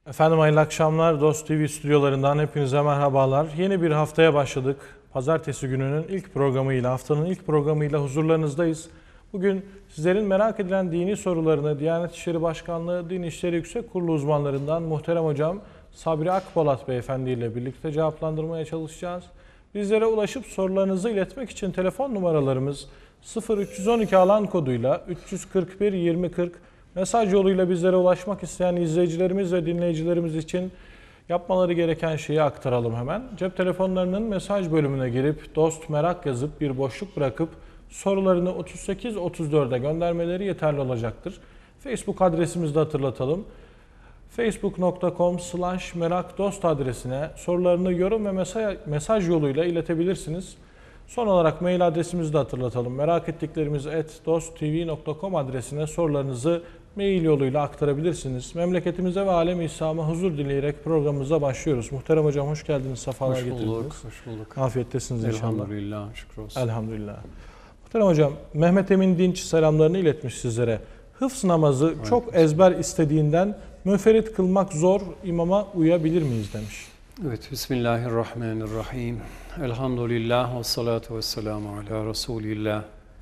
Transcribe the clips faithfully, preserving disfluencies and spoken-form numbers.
Efendim hayırlı akşamlar. Dost T V stüdyolarından hepinize merhabalar. Yeni bir haftaya başladık. Pazartesi gününün ilk programıyla, haftanın ilk programıyla huzurlarınızdayız. Bugün sizlerin merak edilen dini sorularını Diyanet İşleri Başkanlığı Din İşleri Yüksek Kurulu uzmanlarından muhterem hocam Sabri Akpolat Beyefendi ile birlikte cevaplandırmaya çalışacağız. Bizlere ulaşıp sorularınızı iletmek için telefon numaralarımız sıfır üç yüz on iki alan koduyla üç yüz kırk bir yirmi kırk. Mesaj yoluyla bizlere ulaşmak isteyen izleyicilerimiz ve dinleyicilerimiz için yapmaları gereken şeyi aktaralım hemen. Cep telefonlarının mesaj bölümüne girip dost merak yazıp bir boşluk bırakıp sorularını otuz sekiz otuz dörde göndermeleri yeterli olacaktır. Facebook adresimizi de hatırlatalım. facebook nokta com slash merakdost adresine sorularını yorum ve mesaj, mesaj yoluyla iletebilirsiniz. Son olarak mail adresimizi de hatırlatalım. Merak ettiklerimiz et dosttv nokta com adresine sorularınızı mail yoluyla aktarabilirsiniz. Memleketimize ve alem-i İslam'a huzur dileyerek programımıza başlıyoruz. Muhterem hocam hoş geldiniz, sefalar getirdiniz. Hoş bulduk, hoş bulduk. Afiyettesiniz inşallah. Elhamdülillah, şükür olsun. Elhamdülillah. Muhterem hocam, Mehmet Emin Dinç selamlarını iletmiş sizlere. Hıfz namazı evet. çok ezber istediğinden münferit kılmak zor, imama uyabilir miyiz demiş. Evet, Bismillahirrahmanirrahim. Elhamdülillah ve salatu ve selamu ala Resulillah.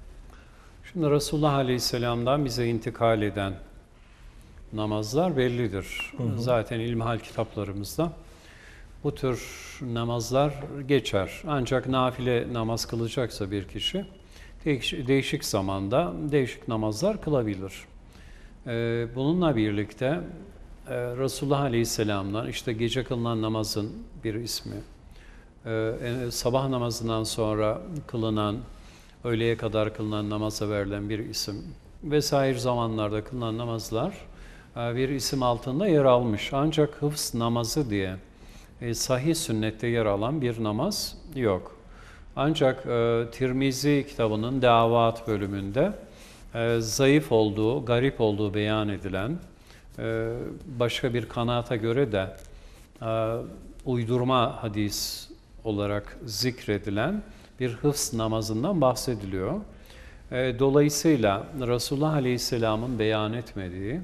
Şimdi Resulullah Aleyhisselam'dan bize intikal eden namazlar bellidir. Hı hı. Zaten ilmihal kitaplarımızda bu tür namazlar geçer. Ancak nafile namaz kılacaksa bir kişi değişik, değişik zamanda değişik namazlar kılabilir. Ee, bununla birlikte e, Resulullah Aleyhisselam'dan işte gece kılınan namazın bir ismi, ee, sabah namazından sonra kılınan, öğleye kadar kılınan namaza verilen bir isim vesaire zamanlarda kılınan namazlar bir isim altında yer almış. Ancak hıfz namazı diye sahih sünnette yer alan bir namaz yok. Ancak Tirmizi kitabının Davat bölümünde zayıf olduğu, garip olduğu beyan edilen, başka bir kanaata göre de uydurma hadis olarak zikredilen bir hıfz namazından bahsediliyor. Dolayısıyla Resulullah Aleyhisselam'ın beyan etmediği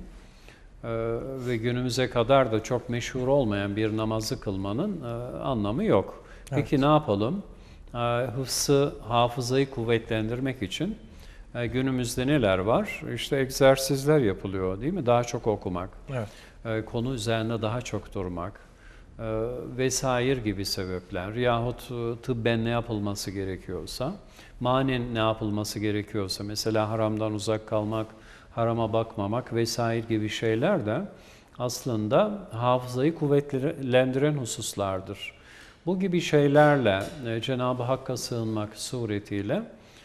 ve günümüze kadar da çok meşhur olmayan bir namazı kılmanın anlamı yok. Evet. Peki ne yapalım? Hıfzı, hafızayı kuvvetlendirmek için günümüzde neler var? İşte egzersizler yapılıyor değil mi? Daha çok okumak, evet. Konu üzerinde daha çok durmak vesaire gibi sebepler yahut tıbben ne yapılması gerekiyorsa, manen ne yapılması gerekiyorsa, mesela haramdan uzak kalmak, harama bakmamak vesaire gibi şeyler de aslında hafızayı kuvvetlendiren hususlardır. Bu gibi şeylerle Cenab-ı Hakk'a sığınmak suretiyle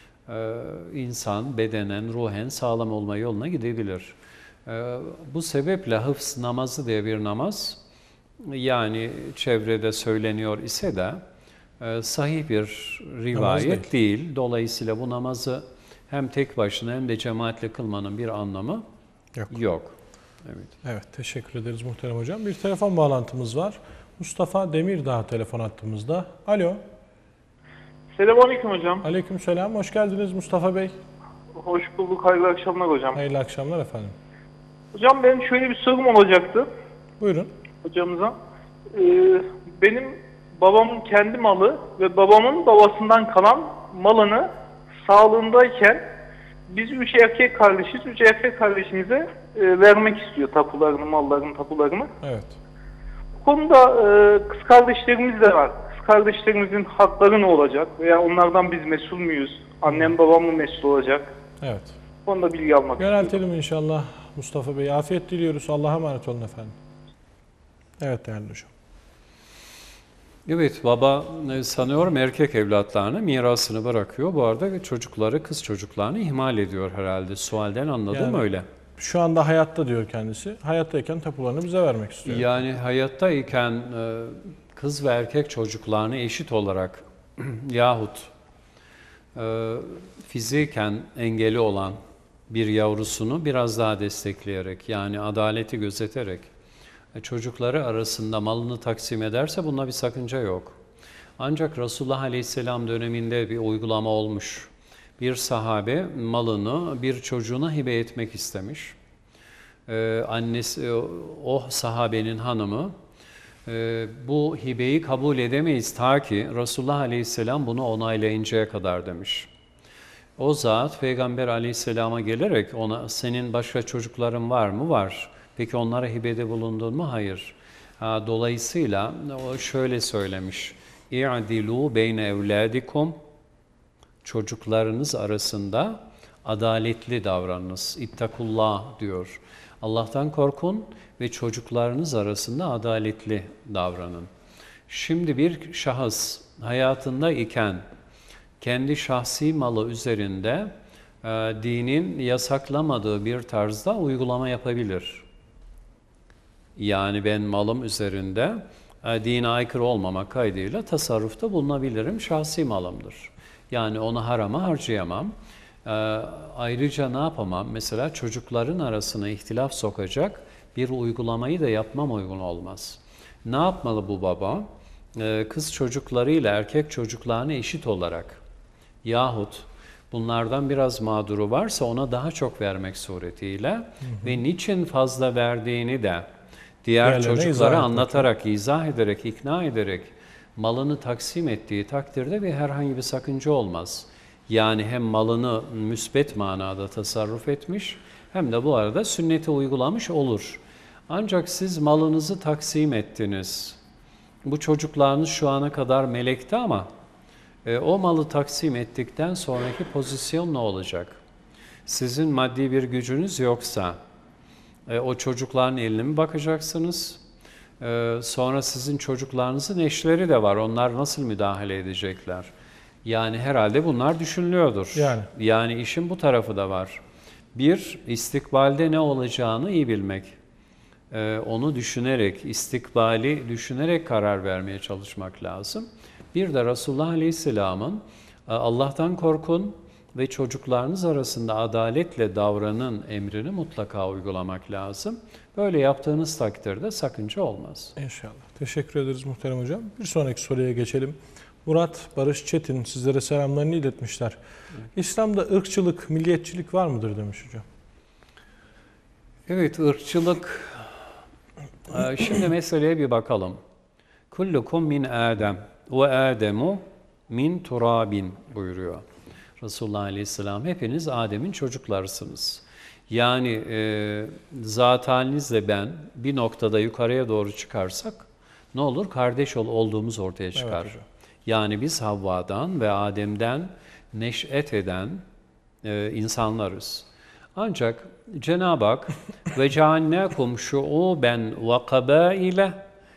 insan bedenen, ruhen sağlam olma yoluna gidebilir. Bu sebeple hıfz namazı diye bir namaz, yani çevrede söyleniyor ise de e, sahih bir rivayet değil. değil. Dolayısıyla bu namazı hem tek başına hem de cemaatle kılmanın bir anlamı yok. yok. Evet. Evet, teşekkür ederiz muhterem hocam. Bir telefon bağlantımız var. Mustafa Demirdağ telefon hattımızda. Alo. Selamünaleyküm hocam. Aleykümselam. Hoş geldiniz Mustafa Bey. Hoş bulduk. Hayırlı akşamlar hocam. Hayırlı akşamlar efendim. Hocam benim şöyle bir sorum olacaktı. Buyurun. Hocamıza. Ee, benim babamın kendi malı ve babamın babasından kalan malını sağlığındayken biz üç erkek kardeşiz. Üç erkek kardeşimize e, vermek istiyor tapularını, mallarını, tapularını. Evet. Bu konuda e, kız kardeşlerimiz de var. Kız kardeşlerimizin hakları ne olacak? Veya onlardan biz mesul müyüz? Annem babam mı mesul olacak? Evet. Bu konuda bilgi almak istiyorum. Yöneltelim inşallah Mustafa Bey. Afiyet diliyoruz. Allah'a emanet olun efendim. Evet değerli hocam. Evet, baba sanıyorum erkek evlatlarına mirasını bırakıyor. Bu arada çocukları, kız çocuklarını ihmal ediyor herhalde. Sualden anladım yani, öyle. Şu anda hayatta diyor kendisi. Hayattayken tapularını bize vermek istiyor. Yani hayattayken kız ve erkek çocuklarını eşit olarak yahut fiziken engeli olan bir yavrusunu biraz daha destekleyerek, yani adaleti gözeterek çocukları arasında malını taksim ederse bunda bir sakınca yok. Ancak Resulullah Aleyhisselam döneminde bir uygulama olmuş. Bir sahabe malını bir çocuğuna hibe etmek istemiş. e, annesi, o sahabenin hanımı, e, bu hibeyi kabul edemeyiz ta ki Resulullah Aleyhisselam bunu onaylayıncaya kadar demiş. O zat Peygamber Aleyhisselam'a gelerek ona senin başka çocukların var mı? Var. Peki onlara hibede bulundun mu? Hayır. Ha, dolayısıyla o şöyle söylemiş. İ'dilû beyne evlâdikum, çocuklarınız arasında adaletli davranınız. İttakullah diyor. Allah'tan korkun ve çocuklarınız arasında adaletli davranın. Şimdi bir şahıs hayatında iken kendi şahsi malı üzerinde e, dinin yasaklamadığı bir tarzda uygulama yapabilir. Yani ben malım üzerinde e, dine aykırı olmamak kaydıyla tasarrufta bulunabilirim, şahsi malımdır. Yani onu harama harcayamam. E, ayrıca ne yapamam? Mesela çocukların arasına ihtilaf sokacak bir uygulamayı da yapmam uygun olmaz. Ne yapmalı bu baba? E, kız çocuklarıyla erkek çocuklarına eşit olarak yahut bunlardan biraz mağduru varsa ona daha çok vermek suretiyle hı hı. ve niçin fazla verdiğini de diğer Diğerlerine çocuklara izah anlatarak, izah ederek, ikna ederek malını taksim ettiği takdirde bir herhangi bir sakınca olmaz. Yani hem malını müsbet manada tasarruf etmiş hem de bu arada sünneti uygulamış olur. Ancak siz malınızı taksim ettiniz. Bu çocuklarınız şu ana kadar melekti ama e, o malı taksim ettikten sonraki pozisyon ne olacak? Sizin maddi bir gücünüz yoksa e, o çocukların eline mi bakacaksınız? E, sonra sizin çocuklarınızın eşleri de var. Onlar nasıl müdahale edecekler? Yani herhalde bunlar düşünülüyordur. Yani. Yani işin bu tarafı da var. Bir, istikbalde ne olacağını iyi bilmek. Ee, onu düşünerek, istikbali düşünerek karar vermeye çalışmak lazım. Bir de Resulullah Aleyhisselam'ın Allah'tan korkun ve çocuklarınız arasında adaletle davranın emrini mutlaka uygulamak lazım. Böyle yaptığınız takdirde sakınca olmaz. İnşallah. Teşekkür ederiz muhterem hocam. Bir sonraki soruya geçelim. Murat Barış Çetin sizlere selamlarını iletmişler. Evet. İslam'da ırkçılık, milliyetçilik var mıdır demiş hocam. Evet, ırkçılık. Şimdi meseleye bir bakalım. Kullukum min Adem ve Ademu min turabin buyuruyor Resulullah Aleyhisselam. Hepiniz Adem'in çocuklarısınız. Yani e, zat halinizle ben bir noktada yukarıya doğru çıkarsak ne olur? Kardeş ol, olduğumuz ortaya çıkar. Evet, yani biz Havva'dan ve Adem'den neş'et eden e, insanlarız. Ancak Cenab-ı Hak ve cealnâkum şu'ûben ve kabâile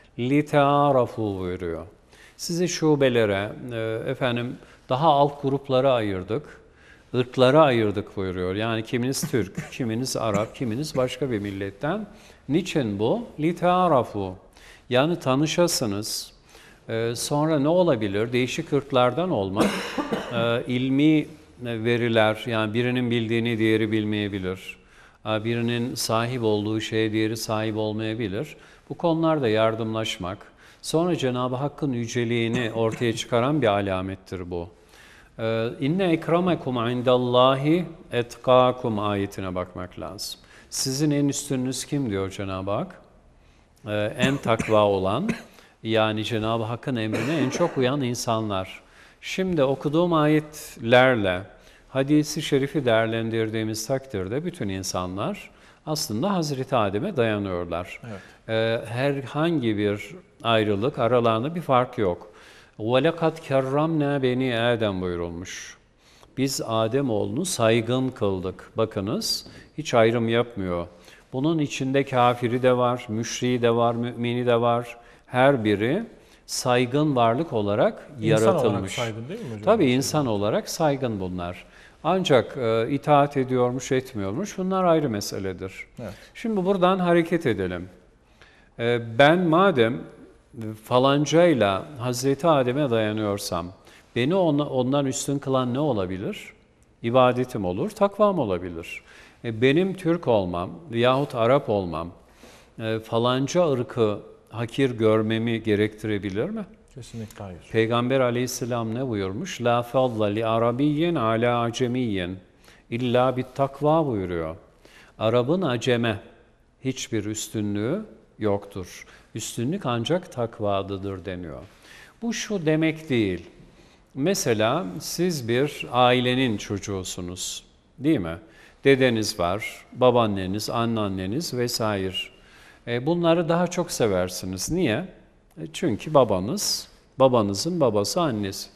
litârafû buyuruyor. Sizi şubelere, e, efendim daha alt gruplara ayırdık, ırklara ayırdık buyuruyor. Yani kiminiz Türk, kiminiz Arap, kiminiz başka bir milletten. Niçin bu? Litârafû. Yani tanışasınız. E, sonra ne olabilir? Değişik ırklardan olmak, e, ilmi veriler, yani birinin bildiğini diğeri bilmeyebilir. Birinin sahip olduğu şeye diğeri sahip olmayabilir. Bu konularda yardımlaşmak, sonra Cenab-ı Hakk'ın yüceliğini ortaya çıkaran bir alamettir bu. İnne ekremekum indallahi etkâkum ayetine bakmak lazım. Sizin en üstününüz kim diyor Cenab-ı Hak? En takva olan, yani Cenab-ı Hakk'ın emrine en çok uyan insanlar. Şimdi okuduğum ayetlerle hadisi şerifi değerlendirdiğimiz takdirde bütün insanlar aslında Hazreti Adem'e dayanıyorlar. Evet. Ee, herhangi bir ayrılık, aralarında bir fark yok. وَلَقَدْ كَرَّمْنَا beni Adem buyurulmuş. Biz Ademoğlunu saygın kıldık. Bakınız, hiç ayrım yapmıyor. Bunun içinde kafiri de var, müşriği de var, mümini de var. Her biri saygın varlık olarak İnsan yaratılmış. Olarak saygın değil mi hocam? Tabii insan olarak saygın bunlar. Ancak e, itaat ediyormuş, etmiyormuş bunlar ayrı meseledir. Evet. Şimdi buradan hareket edelim. E, ben madem falancayla Hazreti Adem'e dayanıyorsam, beni ona, ondan üstün kılan ne olabilir? İbadetim olur, takvam olabilir. E, benim Türk olmam yahut Arap olmam, e, falanca ırkı hakir görmemi gerektirebilir mi? Kesinlikle hayır. Peygamber Aleyhisselam ne buyurmuş? La fadla li arabiyyen ala acemiyyen illa bit takva buyuruyor. Arap'ın aceme hiçbir üstünlüğü yoktur. Üstünlük ancak takvadadır deniyor. Bu şu demek değil. Mesela siz bir ailenin çocuğusunuz, değil mi? Dedeniz var, babaanneniz, anneanneniz vesaire. E, bunları daha çok seversiniz. Niye? E, çünkü babanız, babanızın babası, annesi.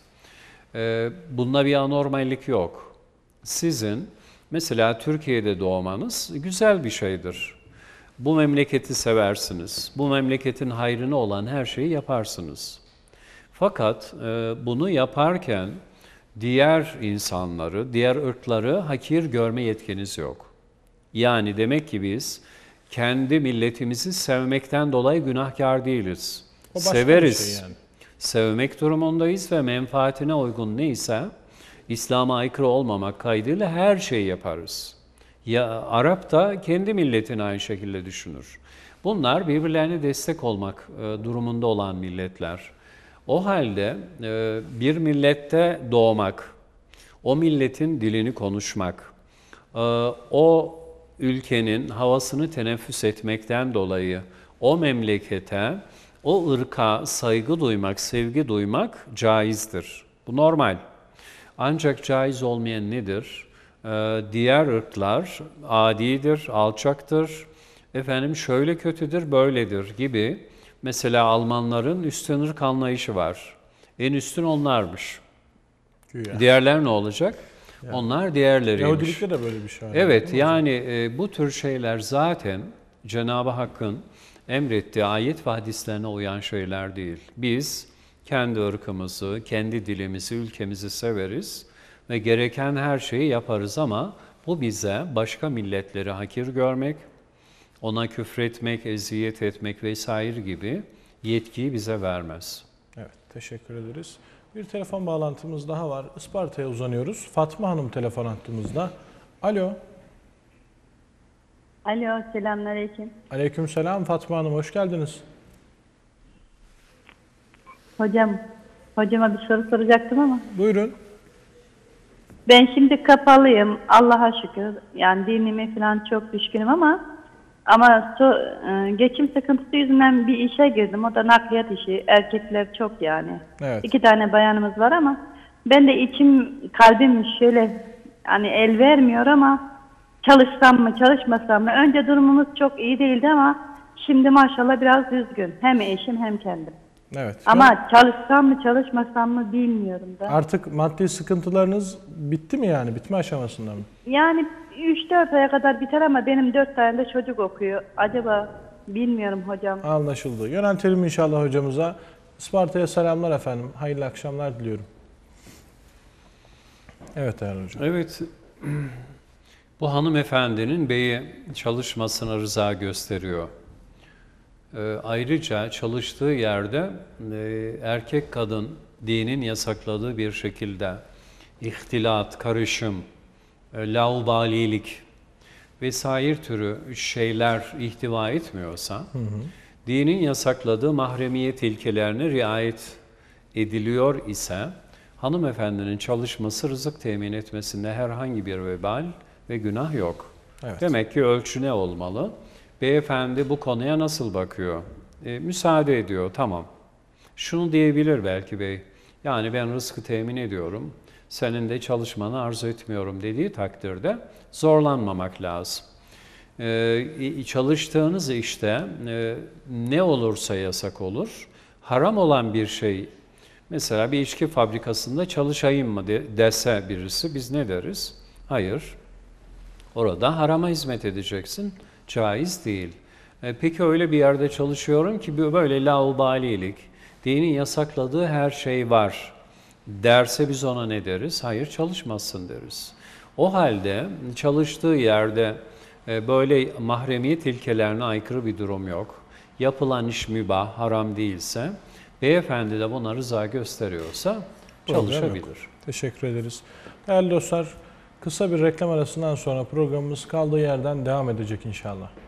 E, bunda bir anormallik yok. Sizin mesela Türkiye'de doğmanız güzel bir şeydir. Bu memleketi seversiniz. Bu memleketin hayrına olan her şeyi yaparsınız. Fakat e, bunu yaparken diğer insanları, diğer ırkları hakir görme yetkiniz yok. Yani demek ki biz kendi milletimizi sevmekten dolayı günahkar değiliz. O başka Severiz. bir şey yani. Sevmek durumundayız ve menfaatine uygun neyse İslam'a aykırı olmamak kaydıyla her şeyi yaparız. Ya Arap da kendi milletini aynı şekilde düşünür. Bunlar birbirlerine destek olmak e, durumunda olan milletler. O halde e, bir millette doğmak, o milletin dilini konuşmak, e, o ülkenin havasını teneffüs etmekten dolayı o memlekete, o ırka saygı duymak, sevgi duymak caizdir. Bu normal. Ancak caiz olmayan nedir? Ee, diğer ırklar adidir, alçaktır, efendim şöyle kötüdür, böyledir gibi. Mesela Almanların üstün ırk anlayışı var. En üstün onlarmış. Güya. Diğerler ne olacak? Yani. Onlar diğerleriymiş. Yahudilikte de böyle bir şey var. Evet, yani e, bu tür şeyler zaten Cenab-ı Hakk'ın emrettiği ayet ve hadislerine uyan şeyler değil. Biz kendi ırkımızı, kendi dilimizi, ülkemizi severiz ve gereken her şeyi yaparız ama bu bize başka milletleri hakir görmek, ona küfretmek, eziyet etmek vesaire gibi yetkiyi bize vermez. Evet, teşekkür ederiz. Bir telefon bağlantımız daha var. Isparta'ya uzanıyoruz. Fatma Hanım telefon hattımızda. Alo. Alo, selamünaleyküm. Aleykümselam Fatma Hanım, hoş geldiniz. Hocam, hocama bir soru soracaktım ama. Buyurun. Ben şimdi kapalıyım, Allah'a şükür. Yani dinime falan çok düşkünüm ama ama so, e, geçim sıkıntısı yüzünden bir işe girdim. O da nakliyat işi. Erkekler çok yani. Evet. İki tane bayanımız var ama ben de içim, kalbim şöyle hani el vermiyor ama çalışsam mı, çalışmasam mı? Önce durumumuz çok iyi değildi ama şimdi maşallah biraz düzgün. Hem eşim hem kendim. Evet. Ama çalışsam mı, çalışmasam mı bilmiyorum da. Artık maddi sıkıntılarınız bitti mi yani? Bitme aşamasında mı? Yani üç dört aya kadar biter ama benim dört tane de çocuk okuyor. Acaba bilmiyorum hocam. Anlaşıldı. Yöneltelim inşallah hocamıza. Isparta'ya selamlar efendim. Hayırlı akşamlar diliyorum. Evet değerli hocam. Evet, bu hanımefendinin beyi çalışmasına rıza gösteriyor. Ee, ayrıca çalıştığı yerde e, erkek kadın dinin yasakladığı bir şekilde ihtilat, karışım, e, laubalilik vesaire türü şeyler ihtiva etmiyorsa, hı hı. dinin yasakladığı mahremiyet ilkelerine riayet ediliyor ise, hanımefendinin çalışması rızık temin etmesinde herhangi bir vebal ve günah yok. Evet. Demek ki ölçü ne olmalı? Beyefendi bu konuya nasıl bakıyor? E, müsaade ediyor, tamam. Şunu diyebilir belki bey, yani ben rızkı temin ediyorum, senin de çalışmanı arzu etmiyorum dediği takdirde zorlanmamak lazım. E, çalıştığınız işte e, ne olursa yasak olur, haram olan bir şey, mesela bir içki fabrikasında çalışayım mı de, dese birisi, biz ne deriz? Hayır, orada harama hizmet edeceksin. Caiz değil. E, peki öyle bir yerde çalışıyorum ki böyle laubalilik, dinin yasakladığı her şey var derse biz ona ne deriz? Hayır, çalışmazsın deriz. O halde çalıştığı yerde e, böyle mahremiyet ilkelerine aykırı bir durum yok. Yapılan iş mübah, haram değilse, beyefendi de buna rıza gösteriyorsa çalışabilir. Teşekkür ederiz. Değerli dostlar, kısa bir reklam arasından sonra programımız kaldığı yerden devam edecek inşallah.